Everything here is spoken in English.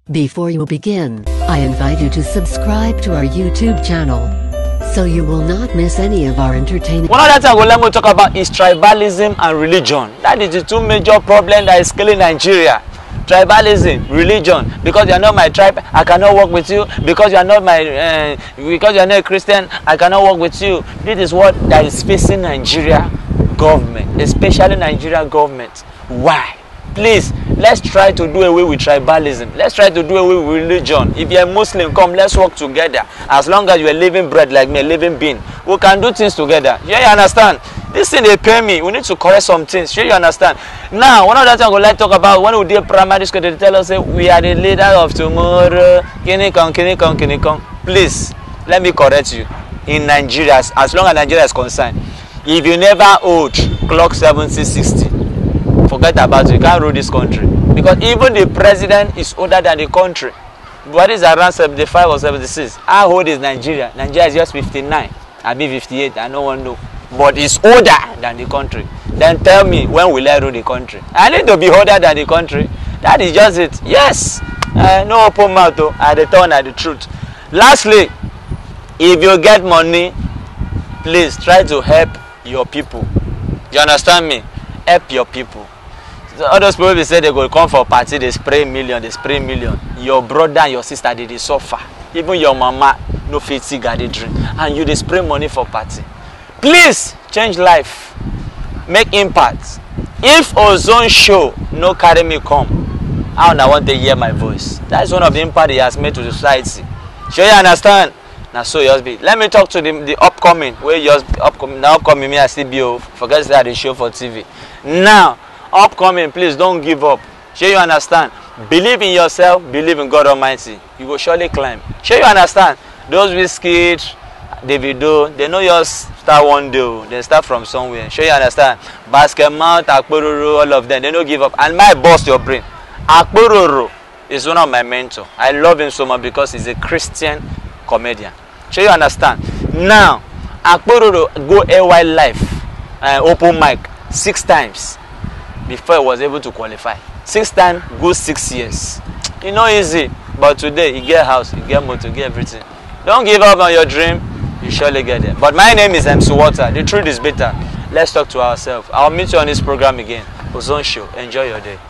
Before you begin, I invite you to subscribe to our YouTube channel, so you will not miss any of our entertaining. One other thing I would like to talk about is tribalism and religion. That is the two major problems that is killing Nigeria. Tribalism, religion. Because you are not my tribe, I cannot work with you. Because you are not my, because you are not a Christian, I cannot work with you. This is what that is facing Nigeria government, especially Nigeria government. Why? Please, let's try to do away with tribalism. Let's try to do away with religion. If you're a Muslim, come, let's work together. As long as you're living bread like me, a living being, we can do things together. Yeah, you understand? This thing they pay me. We need to correct some things. Sure, you understand? Now, one of the things I would like to talk about, when we did primary school, they tell us that we are the leader of tomorrow. Kinikon. Please, let me correct you. In Nigeria, as long as Nigeria is concerned, if you never hold clock 7060, forget about it. You can't rule this country. Because even the president is older than the country. What is around 75 or 76? How old is Nigeria? Nigeria is just 59. I be 58. I no one know. But it's older than the country. Then tell me, when will I rule the country? I need to be older than the country. That is just it. Yes. No open mouth though. At the turn at the truth. Lastly, if you get money, please try to help your people. You understand me? Help your people. All those people they say they go come for a party, they spray million. Your brother and your sister they suffer. Even your mama no fit see garden drink, and you they spray money for party. Please change life, make impact. If ozone show no carry me come, how I want to hear my voice. That is one of the impact he has made to the society. Sure you understand? Now so yours be. Let me talk to the upcoming. Where yours upcoming me I still be. Forget that they show for TV. Now. Upcoming, please don't give up. Sure you understand? Believe in yourself, believe in God Almighty. You will surely climb. Sure you understand? Those Wizkid, Davido, they know yours start one day. They start from somewhere. Sure you understand? Basketmouth, Akpororo, all of them, they don't give up. And my boss, your brain. Akpororo is one of my mentors. I love him so much because he's a Christian comedian. Sure you understand? Now, Akpororo go AY Life, open mic 6 times. Before I was able to qualify. 6 times, good 6 years. It's not easy, but today you get house, you get motor, you get everything. Don't give up on your dream, you surely get there. But my name is MC Water. The truth is better. Let's talk to ourselves. I'll meet you on this program again. Ozone Show. Enjoy your day.